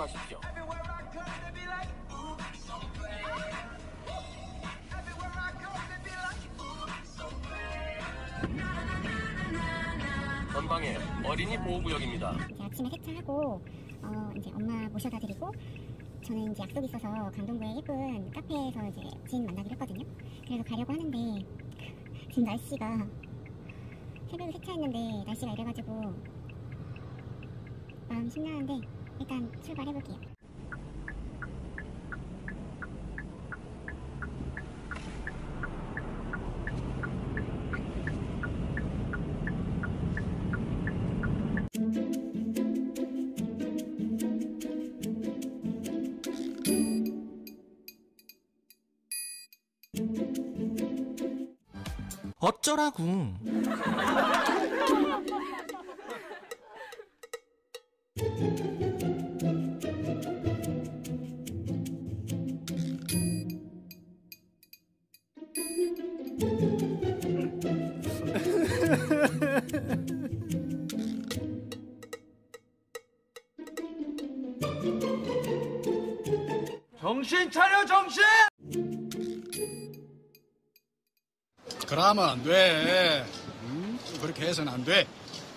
이용하십시오. 전방에 어린이 보호구역입니다. 아침에 세차하고 이제 엄마 모셔다 드리고 저는 이제 약속이 있어서 강동구의 예쁜 카페에서 이제 지인 만나기로 했거든요. 그래서 가려고 하는데 지금 날씨가 새벽에 세차했는데 날씨가 이래가지고 마음이 심란한데 일단 출발해볼게요. 어쩌라고. 정신 차려, 정신! 그러면 안 돼. 그렇게 해서는 안 돼.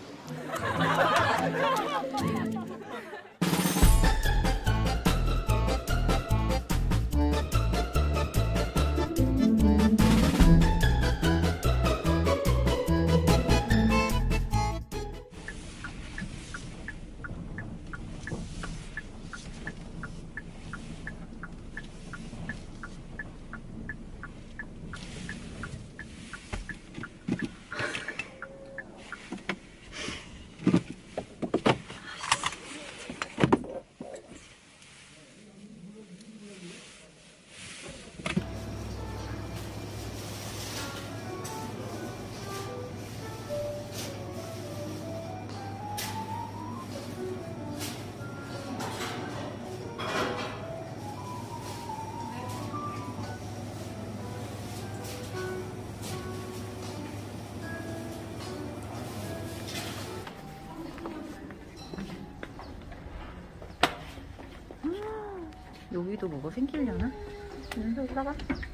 여기도 뭐가 생기려나? 여기다가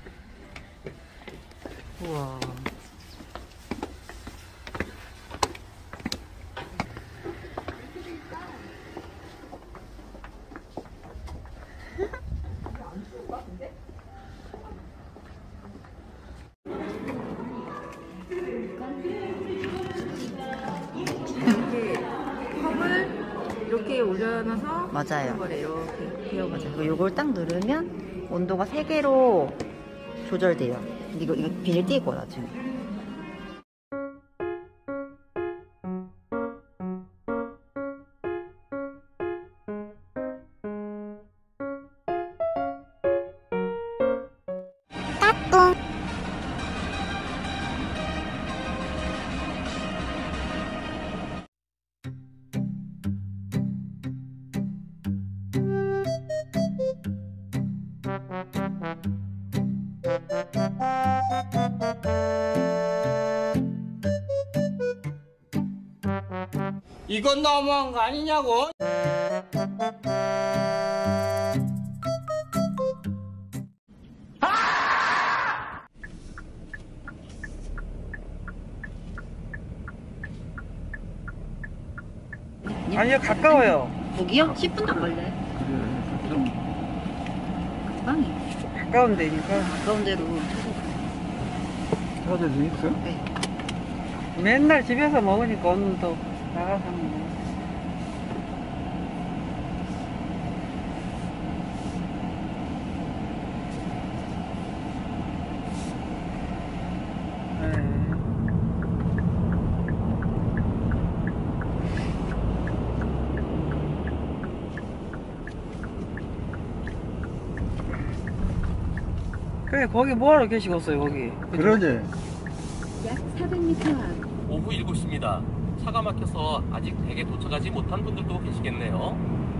우와. 이렇게 올려놔서 맞아요. 이렇게 비워가지고 요걸 딱 누르면 온도가 3개로 조절돼요. 근데 이거 비닐 띄고 나중에. 이건 너무한 거 아니냐고? 아니요, 가까워요. 여기요? 10분도 안 걸려요. 금방이에요. 가까운 데니까. 가까운 데로 찾아줄 수 있어? 네. 맨날 집에서 먹으니까 오늘 또 나가서 먹는 거. 그래, 거기 뭐하러 계시겠어요, 거기. 그러지. 약 400m 앞. 오후 7시입니다. 차가 막혀서 아직 댁에 도착하지 못한 분들도 계시겠네요.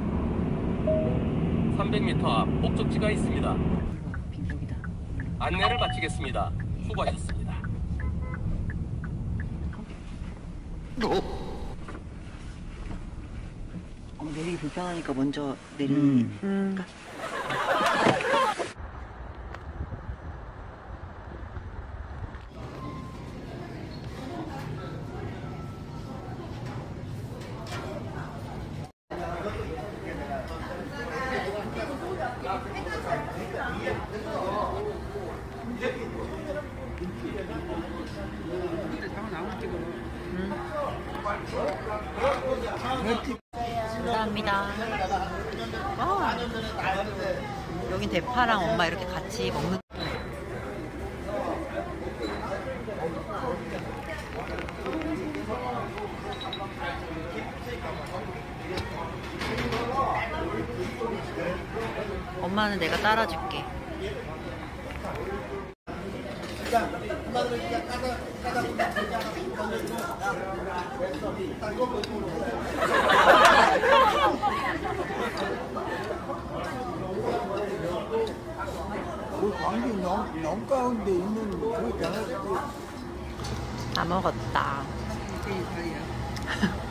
300m 앞 목적지가 있습니다. 빈속이다. 안내를 마치겠습니다. 수고하셨습니다. 내리기 불편하니까 먼저 내리. 감사합니다. 여긴 대파랑 엄마 이렇게 같이 먹는. 엄마는 내가 따라줄게. 광주 넘 가운데 있는 그 장학교 다 먹었다.